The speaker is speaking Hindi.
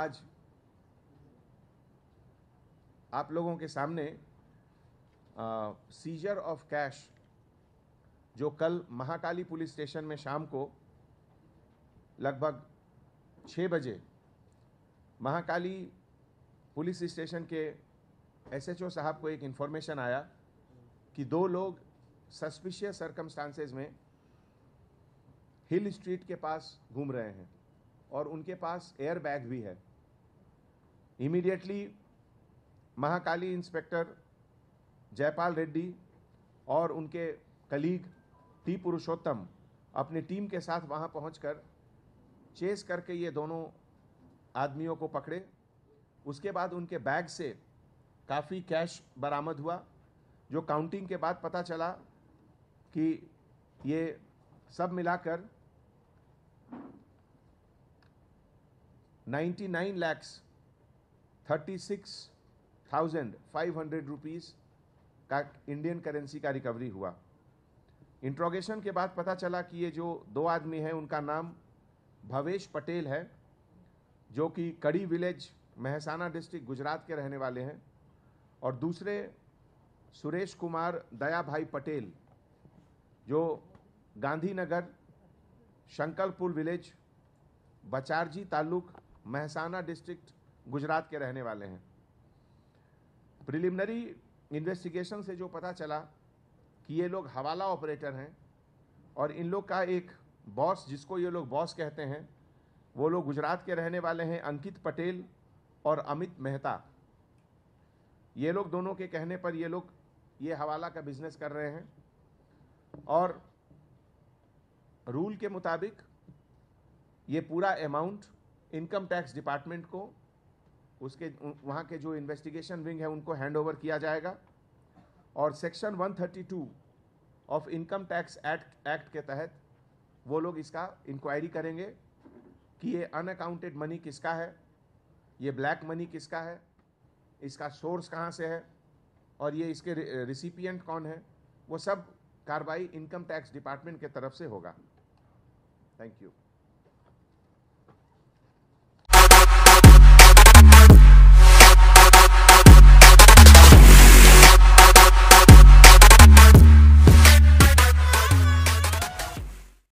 आज आप लोगों के सामने सीजर ऑफ कैश जो कल महाकाली पुलिस स्टेशन में शाम को लगभग 6 बजे महाकाली पुलिस स्टेशन के एसएचओ साहब को एक इन्फॉर्मेशन आया कि 2 लोग सस्पिशियस सर्कमस्टांसेस में हिल स्ट्रीट के पास घूम रहे हैं और उनके पास एयर बैग भी है। इमीडिएटली महाकाली इंस्पेक्टर जयपाल रेड्डी और उनके कलीग टी पुरुषोत्तम अपनी टीम के साथ वहां पहुंचकर चेस करके ये दोनों आदमियों को पकड़े। उसके बाद उनके बैग से काफ़ी कैश बरामद हुआ, जो काउंटिंग के बाद पता चला कि ये सब मिलाकर 99,36,500 रुपीज़ का इंडियन करेंसी का रिकवरी हुआ। इंट्रोगेशन के बाद पता चला कि ये जो 2 आदमी हैं उनका नाम भवेश पटेल है, जो कि कड़ी विलेज महसाना डिस्ट्रिक्ट गुजरात के रहने वाले हैं, और दूसरे सुरेश कुमार दया भाई पटेल जो गांधीनगर शंकरपुर विलेज बचारजी ताल्लुक महसाना डिस्ट्रिक्ट गुजरात के रहने वाले हैं। प्रिलिमिनरी इन्वेस्टिगेशन से जो पता चला कि ये लोग हवाला ऑपरेटर हैं और इन लोग का एक बॉस, जिसको ये लोग बॉस कहते हैं, वो लोग गुजरात के रहने वाले हैं अंकित पटेल और अमित मेहता। ये लोग दोनों के कहने पर ये लोग ये हवाला का बिजनेस कर रहे हैं और रूल के मुताबिक ये पूरा अमाउंट इनकम टैक्स डिपार्टमेंट को, उसके वहाँ के जो इन्वेस्टिगेशन विंग है उनको हैंडओवर किया जाएगा और section 132 of income tax act के तहत वो लोग इसका इंक्वायरी करेंगे कि ये अनअकाउंटेड मनी किसका है, ये ब्लैक मनी किसका है, इसका सोर्स कहाँ से है और ये इसके रिसिपिएंट कौन है। वो सब कार्रवाई इनकम टैक्स डिपार्टमेंट के तरफ से होगा। Thank you.